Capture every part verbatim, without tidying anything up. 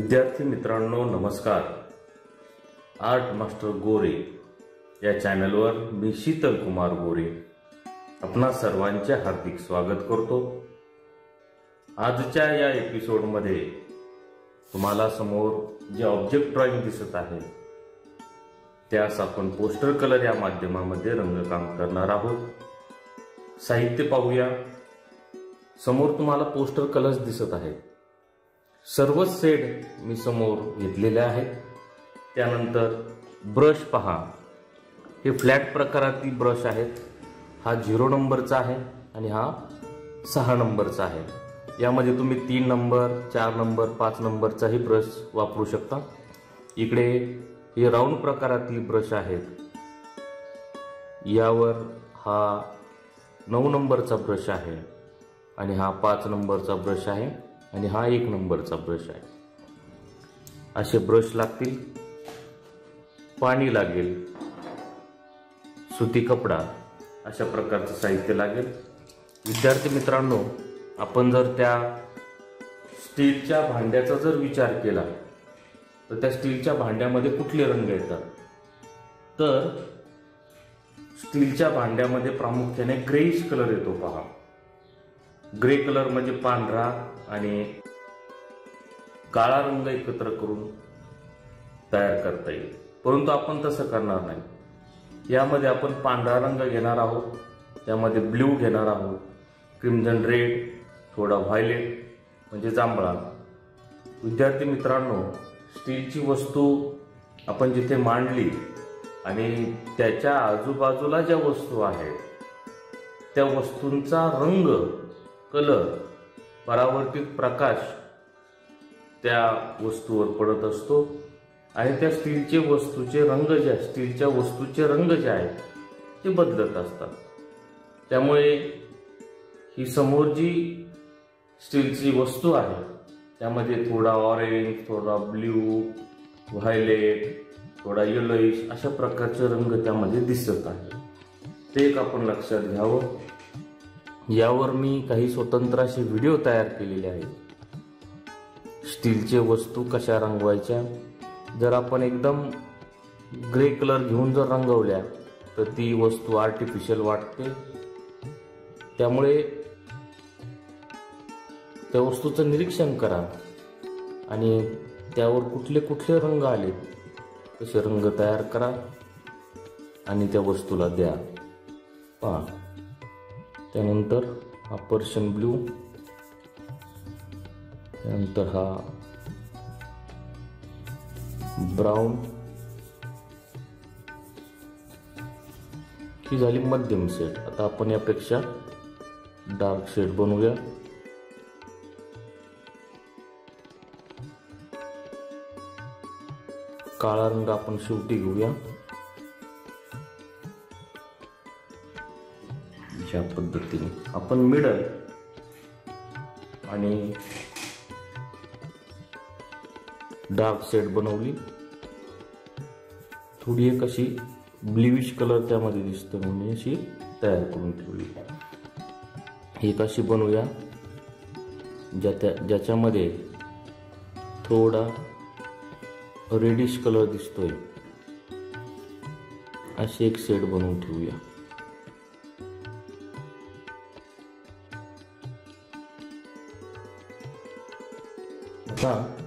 विद्यार्थी मित्रांनो नमस्कार. आर्ट मास्टर गोरे या चॅनलवर मी शीतल कुमार गोरे आपणा सर्वांचे हार्दिक स्वागत करतो. आजच्या या एपिसोडमध्ये तुम्हाला समोर जे ऑब्जेक्ट ड्रॉइंग दिसत आहे त्यास आपण पोस्टर कलर या माध्यमामध्ये रंगकाम करणार आहोत. साहित्य पाहूया. समोर तुम्हाला पोस्टर कलर्स दिसत आहेत. सर्व शेड मी समोर घेतलेले आहेत. त्यानंतर ब्रश पहा, हे फ्लॅट प्रकारातील ब्रश आहेत. हा झिरो नंबरचा आहे आणि हा सहा नंबरचा आहे. यामध्ये तुम्ही तीन नंबर, चार नंबर, पाच नंबरचाही ब्रश वापरू शकता. इकडे हे राऊंड प्रकारातील ब्रश आहेत. यावर हा नऊ नंबरचा ब्रश आहे आणि हा पाच नंबरचा ब्रश आहे आणि हा एक नंबरचा ब्रश आहे. असे ब्रश लागतील. पाणी लागेल, सुती कपडा, अशा प्रकारचं साहित्य लागेल. विद्यार्थी मित्रांनो, आपण जर त्या स्टीलच्या भांड्याचा जर विचार केला तर त्या स्टीलच्या भांड्यामध्ये कुठले रंग येतात? तर स्टीलच्या भांड्यामध्ये प्रामुख्याने ग्रेइश कलर येतो. पहा, ग्रे कलर म्हणजे पांढरा आणि काळा रंग एकत्र करून तयार करता येईल. परंतु आपण तसं करणार नाही. यामध्ये आपण पांढरा रंग घेणार आहोत, त्यामध्ये ब्ल्यू घेणार आहोत, क्रिम्झन रेड, थोडा व्हायलेट म्हणजे जांभळा. विद्यार्थी मित्रांनो, स्टीलची वस्तू आपण जिथे मांडली आणि त्याच्या आजूबाजूला ज्या वस्तू आहेत त्या वस्तूंचा रंग, कलर, परावर्तित प्रकाश त्या वस्तूवर पडत असतो आणि त्या स्टीलचे वस्तूचे रंग जे स्टीलच्या वस्तूचे रंग जे आहेत ते बदलत असतात. त्यामुळे ही समोर जी स्टीलची वस्तू आहे त्यामध्ये थोडा ऑरेंज, थोडा ब्ल्यू, व्हायलेट, थोडा येलोइश अशा प्रकारचे रंग त्यामध्ये दिसत आहे. ते एक आपण लक्षात घ्यावं. यावर मी काही स्वतंत्र असे व्हिडिओ तयार केलेले आहेत. स्टीलचे वस्तू कशा रंगवायच्या. जर आपण एकदम ग्रे कलर घेऊन जर रंगवल्या तर ती वस्तू आर्टिफिशियल वाटते. त्यामुळे त्या वस्तूचं निरीक्षण करा आणि त्यावर कुठले कुठले रंग आले तसे रंग तयार करा आणि त्या वस्तूला द्या. पहा, त्यानंतर हा पर्शियन ब्लू, त्यानंतर हा ब्राऊन. ही झाली मध्यम शेड. आता आपण यापेक्षा डार्क शेड बनवूया. काळा रंग आपण शेवटी घेऊया. या पद्धतीने आपण मिडल आणि डार्क शेड बनवली. थोडी एक अशी ब्ल्यूइश कलर त्यामध्ये दिसतो म्हणून अशी तयार करून ठेवली. एक अशी बनवूया ज्या त्या ज्याच्यामध्ये थोडा रेडिश कलर दिसतोय. अशी एक शेड बनवून ठेवूया. आता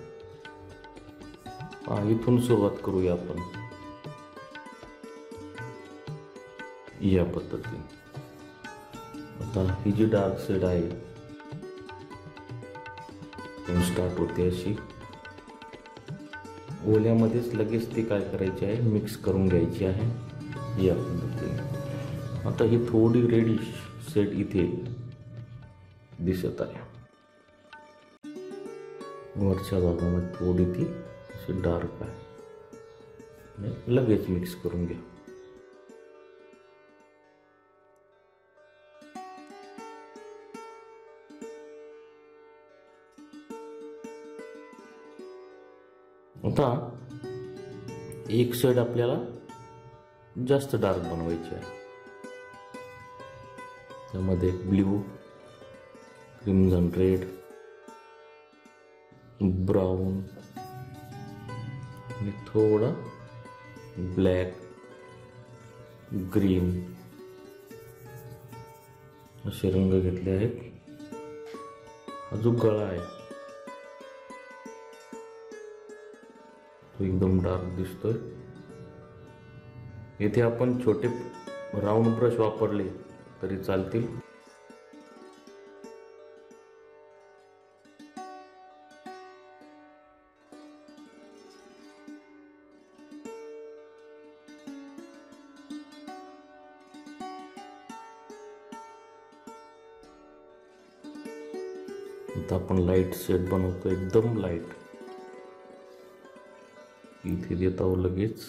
इथून सुरुवात करूया आपण या पद्धतीने. आता ही जी डार्क शेड आहे स्टार्ट होते अशी ओल्यामध्येच लगेच ती काय करायची आहे, मिक्स करून घ्यायची आहे या पद्धतीने. आता ही थोडी रेडिश शेड इथे दिसत आहे. वरच्या भागामध्ये थोडी ती अशी डार्क आहे. लगेच मिक्स करून घ्या. आता एक शेड आपल्याला जास्त डार्क बनवायची आहे. त्यामध्ये ब्ल्यू, क्रिम्झन रेड, ब्राऊन, आणि थोडा ब्लॅक, ग्रीन असे रंग घेतले आहेत. हा जो गळा आहे तो एकदम डार्क दिसतोय. येथे आपण छोटे राऊंड ब्रश वापरले तरी चालतील. आता आपण लाईट शेड बनवतो, एकदम लाईट. इथे देत आहोत लगेच.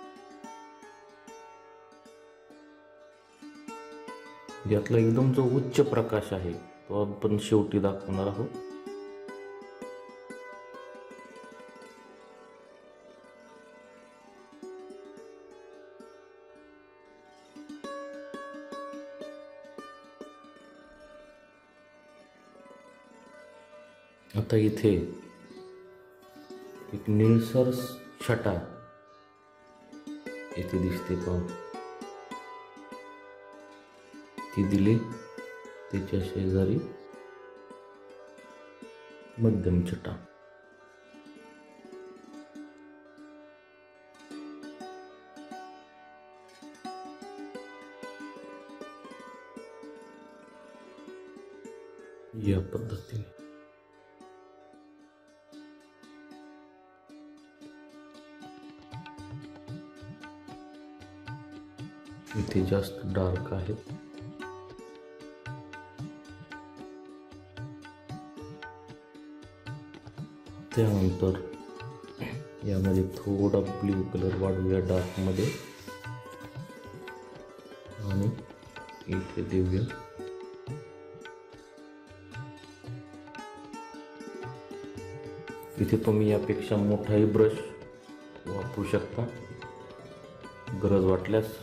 यातला एकदम जो उच्च प्रकाश आहे तो आपण शेवटी दाखवणार आहोत. आता इथे एक निळसर छटा इथे दिसते का, ती दिली. त्याच्या शेजारी मध्यम छटा. या पद्धतीने इथे जास्त डार्क आहे. त्यानंतर यामध्ये थोडा ब्ल्यू कलर वाढवूया डार्क मध्ये आणि इथे देऊया. इथे तुम्ही यापेक्षा मोठाही ब्रश वापरू शकता गरज वाटल्यास.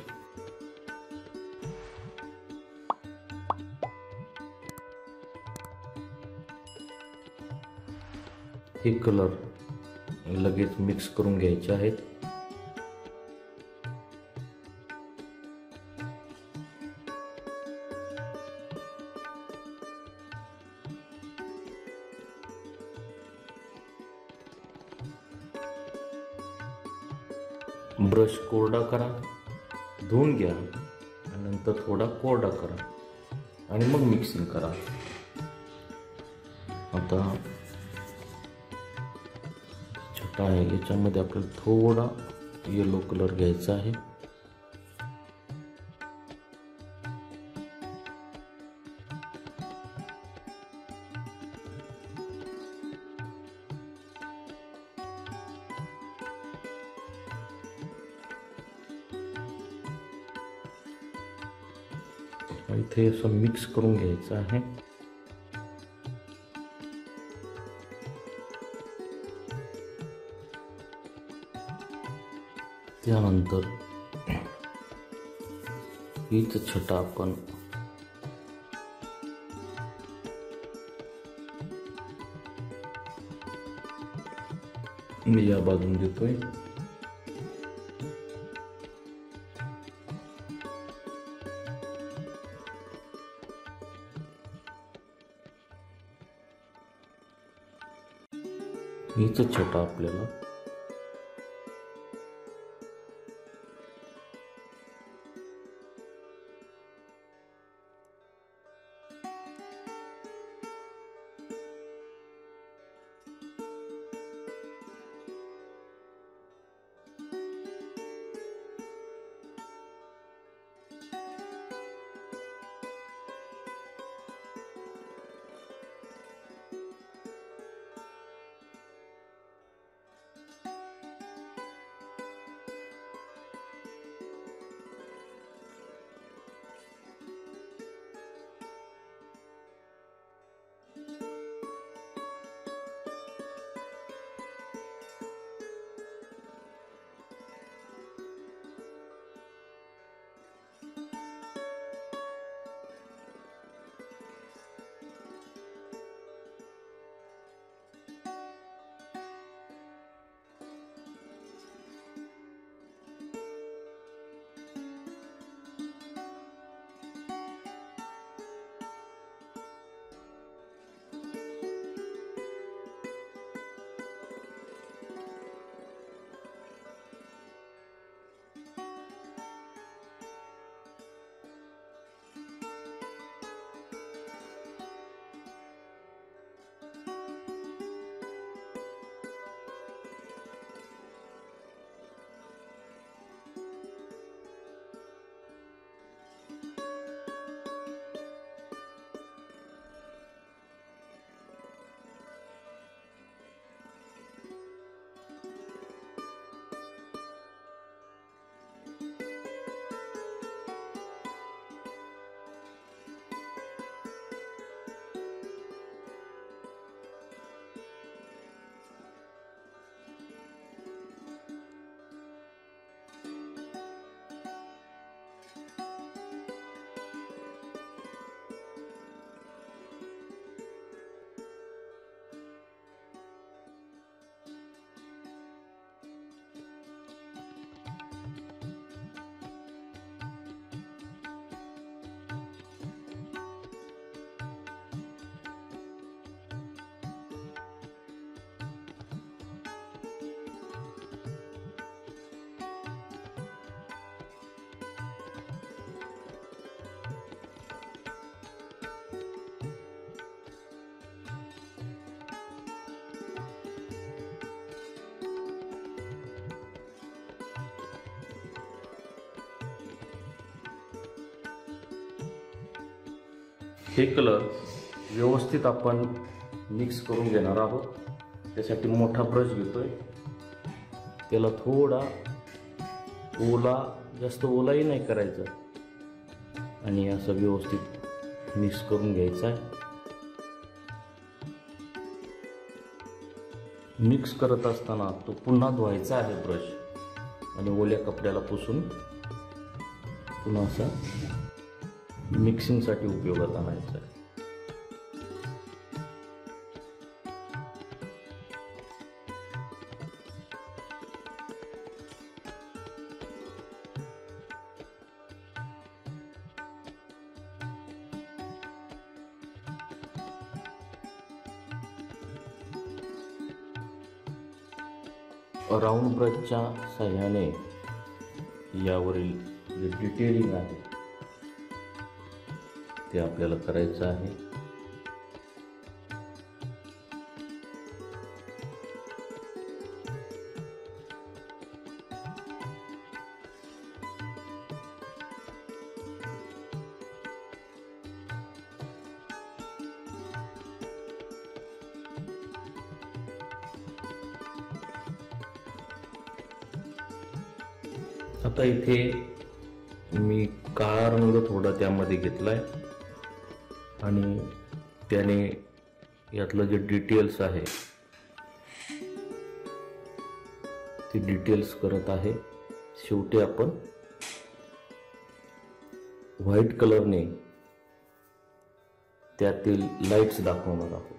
हे कलर लगेच मिक्स करून घ्यायचे आहेत. ब्रश कोरडा करा, धुवून घ्या आणि नंतर थोडा कोरडा करा आणि मग मिक्सिंग करा. आता छटा आहे, याच्यामध्ये आपल्याला थोडा येलो कलर घ्यायचा आहे. इथे असं मिक्स करून घ्यायचं आहे. त्यानंतर हीच छटा आपण मी या बाजून देतोय. हीच छटा आपल्याला हे कलर व्यवस्थित आपण मिक्स करून घेणार आहोत. त्यासाठी मोठा ब्रश घेतोय. त्याला थोडा ओला, जास्त ओलाही नाही करायचा, आणि असं व्यवस्थित मिक्स करून घ्यायचं आहे. मिक्स करत असताना तो पुन्हा धुवायचा आहे ब्रश, आणि ओल्या कपड्याला पुसून पुन्हा असा मिक्सिंगसाठी उपयोगात आणायचा आहे. राऊंड ब्रशच्या साह्याने यावरील जे डिटेलिंग आहे ते आपल्याला करायचं आहे. आता इथे मी काळा रंग थोडा त्यामध्ये घेतलाय, आणि त्याने यातलं जे डिटेल्स आहे ते डिटेल्स करत आहे. शेवटी आपण व्हाईट कलरने त्यातील लाईट्स दाखवणार आहोत.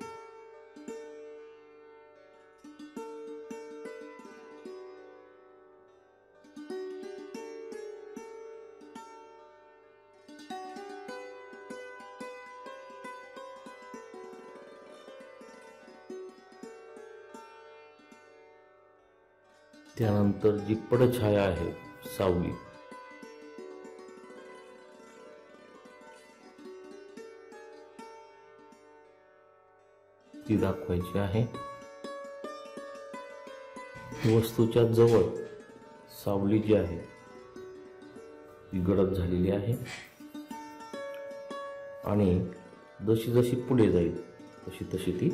त्यानंतर जी पडछाया आहे, सावली, ती दाखवायची आहे. वस्तूच्या जवळ सावली जी आहे ती गडद झालेली आहे, आणि जशी जशी पुढे जाईल तशी तशी ती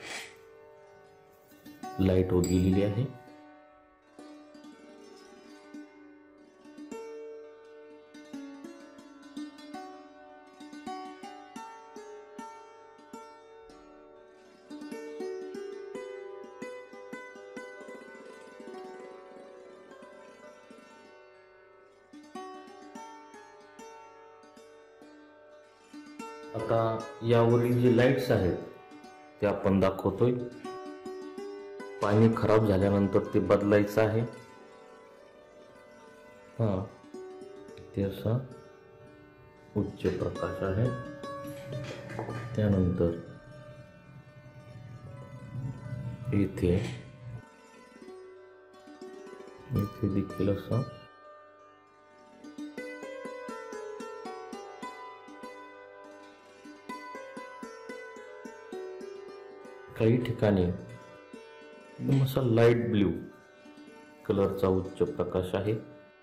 लाईट होत गेलेली आहे. आता यावरील जे लाईट्स आहेत ते आपण दाखवतोय. पाणी खराब झाल्यानंतर ते बदलायचं आहे. हा ते असा उच्च प्रकाश आहे. त्यानंतर इथे इथे देखील असा काही ठिकाणी एकदम असा लाईट ब्ल्यू कलरचा उच्च प्रकाश आहे.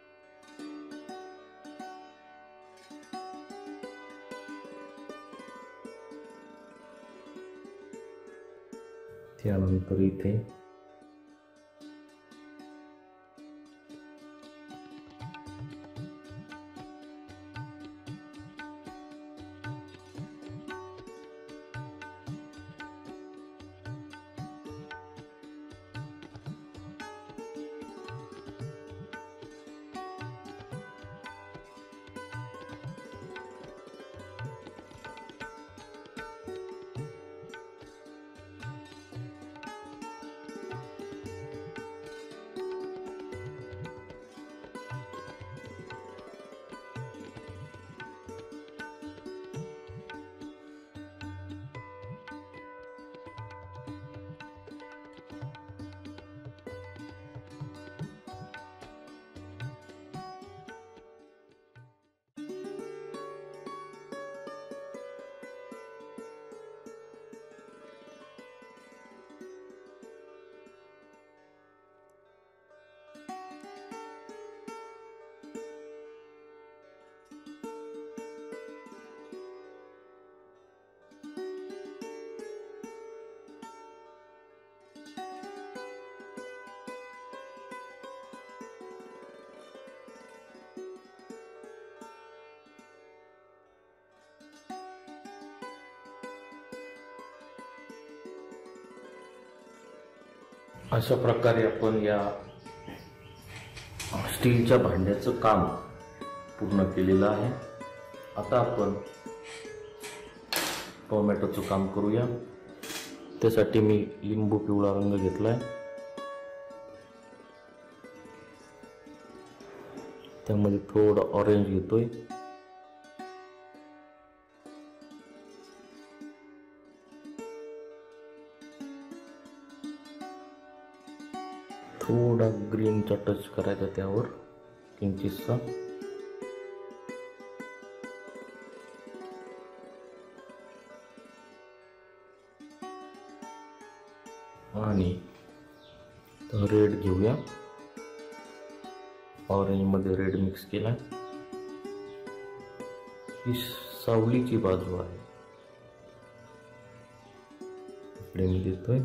त्यानंतर इथे अशा प्रकारे आपण या स्टीलच्या भांड्याचं काम पूर्ण केलेलं आहे. आता आपण टोमॅटोचं काम करूया. त्यासाठी मी लिंबू पिवळा रंग घेतलाय, त्यामध्ये थोडं ऑरेंज घेतोय. थोडा ग्रीनचा टच करायचा त्यावर किंचितसा. आणि रेड घेऊया. ऑरेंज मध्ये रेड मिक्स केला. ही सावलीची बाजू आहे, इकडे मी देतोय.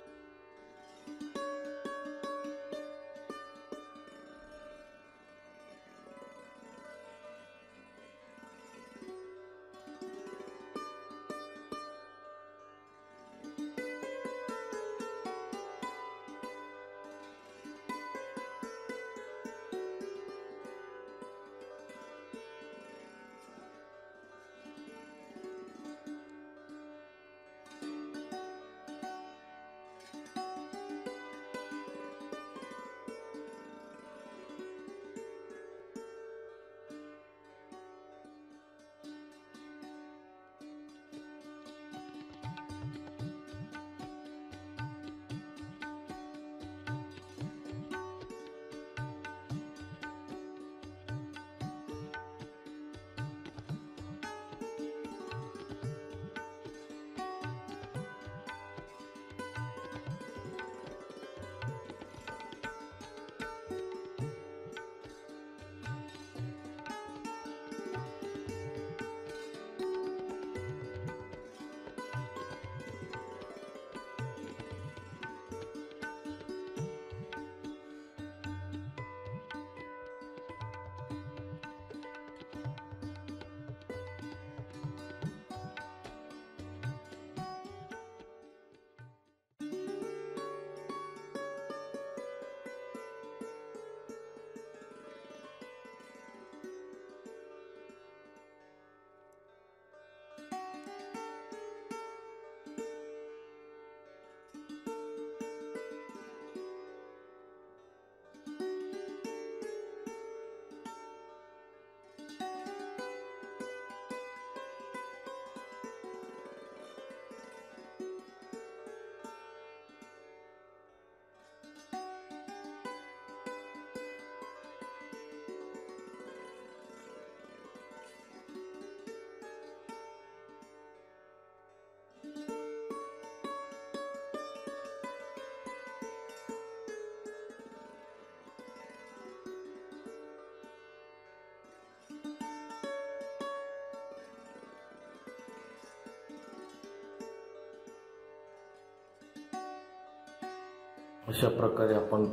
अशा प्रकारे आपण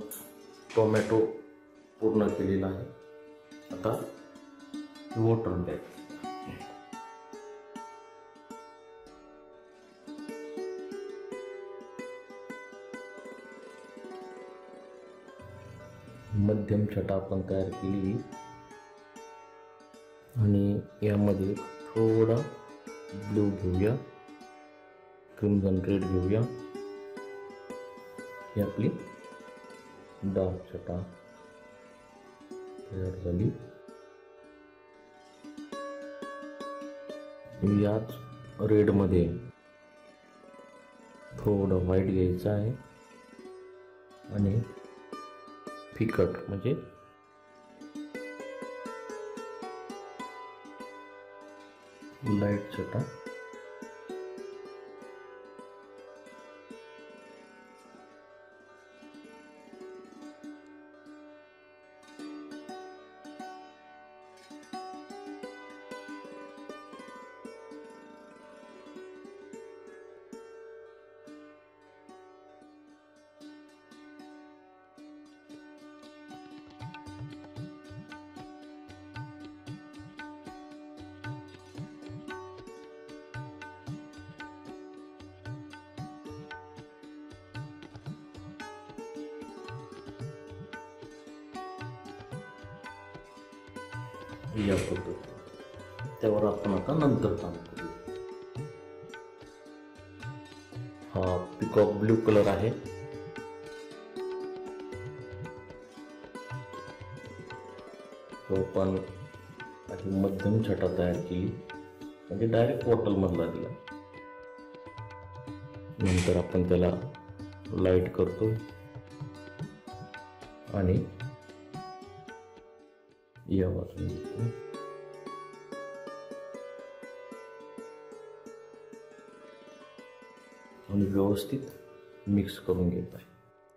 टोमॅटो पूर्ण केलेला आहे. आता वॉटर बॅग मध्यम छटा आपण तयार केली आणि यामध्ये थोडा ब्लू घेऊया, क्रिम्सन रेड घेऊया. ही आपली डार्क छटा तयार झाली. याच रेड मध्ये थोडं व्हाईट घ्यायचं आहे आणि फिकट म्हणजे लाईट छटा. या पद्धती त्यावर आपण आता नंतर काम करू. हा पिकॉक ब्ल्यू कलर आहे. तो आपण अशी मध्यम छटा तयार केली, म्हणजे डायरेक्ट बॉटल मधला दिला. नंतर आपण त्याला लाईट करतो आणि या वाचून घेतो आणि व्यवस्थित मिक्स करून घेत आहे.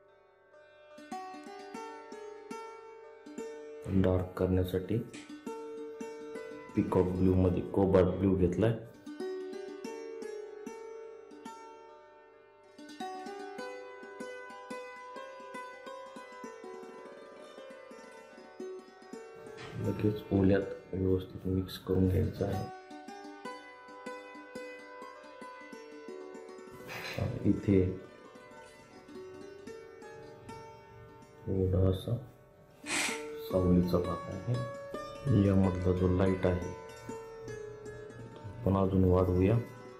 डार्क करण्यासाठी पिकॉक ब्ल्यू मध्ये कोबाल्ट ब्ल्यू घेतलाय. लगेच ओल्यात व्यवस्थित मिक्स करून घ्यायचं आहे. इथे थोडासा सावलीचा भाग आहे. यामधला जो लाईट आहे पण अजून वाढवूया.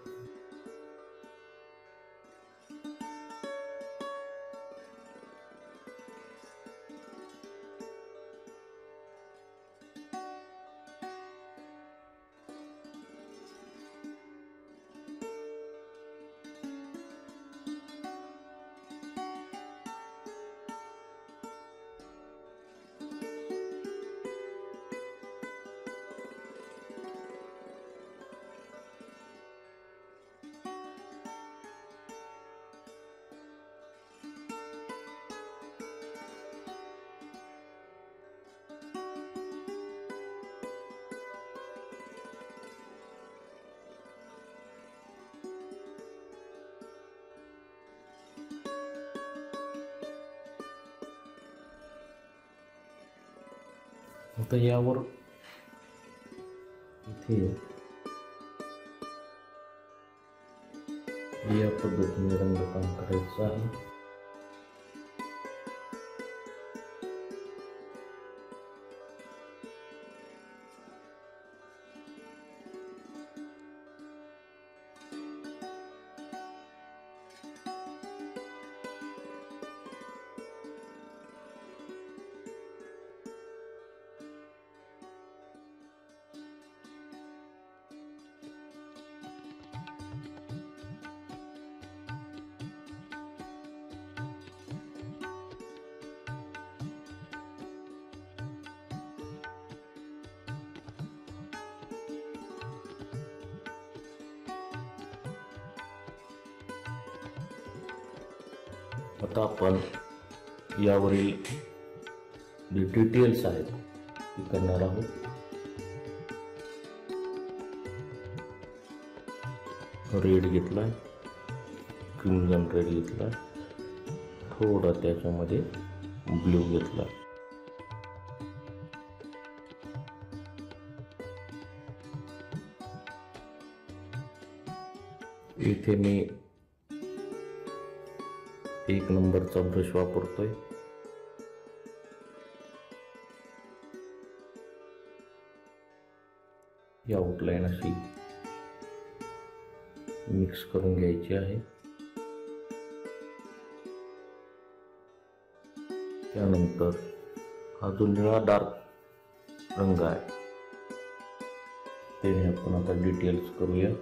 आता यावर इथे या पद्धतीने रंगकाम करायचं आहे. आता आपण यावरील जे डिटेल्स आहेत ते करणार आहोत. रेड घेतलाय, क्रिम्झन रेड घेतलाय, थोडा त्याच्यामध्ये ब्ल्यू घेतला. इथे मी एक नंबरचा ब्रश वापरतोय. ही आउटलाईन अशी मिक्स करून घ्यायची आहे. त्यानंतर हा जो निळा डार्क रंग आहे त्याने आपण आता डिटेल्स करूया.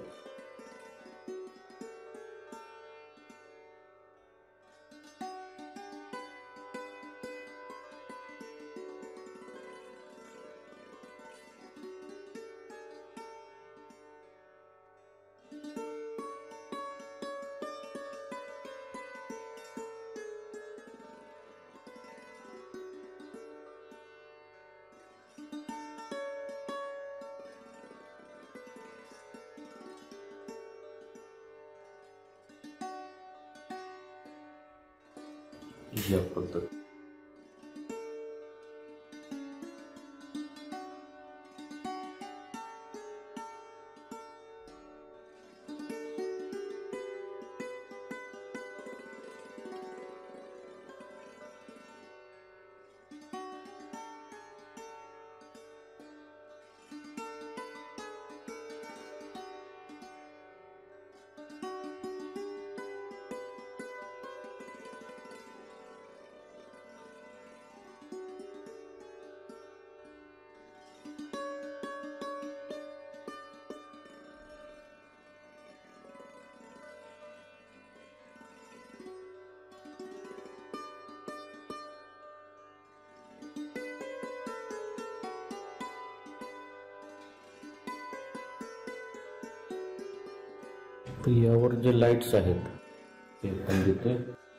या पद्धत तर यावर जे लाईट्स आहेत ते पण देते.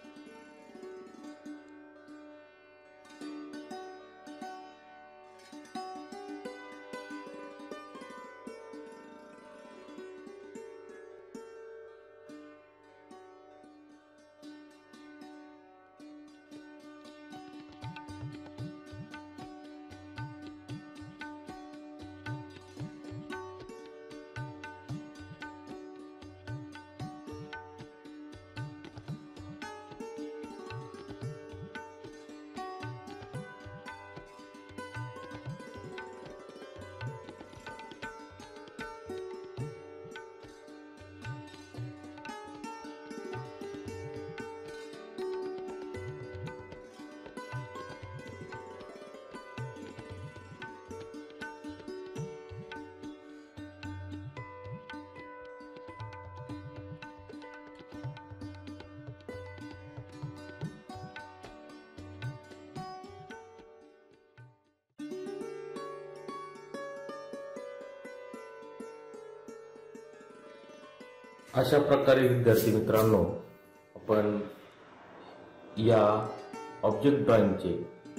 अशा प्रकारे विद्यार्थी मित्रांनो आपण या ऑब्जेक्ट ड्रॉइंगचे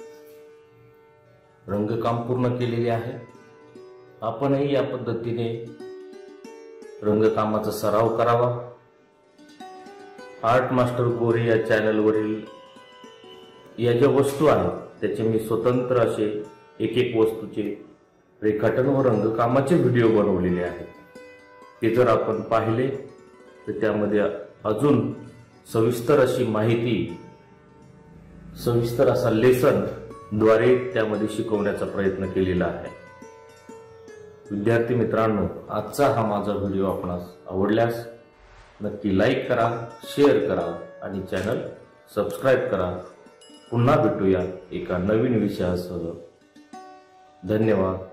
रंगकाम पूर्ण केलेले आहे. आपणही या पद्धतीने रंगकामाचा सराव करावा. आर्ट मास्टर गोरे या चॅनलवरील या ज्या वस्तू आहेत त्याचे मी स्वतंत्र असे एक एक वस्तूचे रेखाटन व रंगकामाचे व्हिडिओ बनवलेले आहेत. ते जर आपण पाहिले तर त्यामध्ये अजून सविस्तर अशी माहिती, सविस्तर असा लेसन द्वारे त्यामध्ये शिकवण्याचा प्रयत्न केलेला आहे. विद्यार्थी मित्रांनो, आजचा हा माझा व्हिडिओ आपणास आवडल्यास नक्की लाईक करा, शेअर करा आणि चॅनल सबस्क्राईब करा. पुन्हा भेटूया एका नवीन विषयासह. धन्यवाद.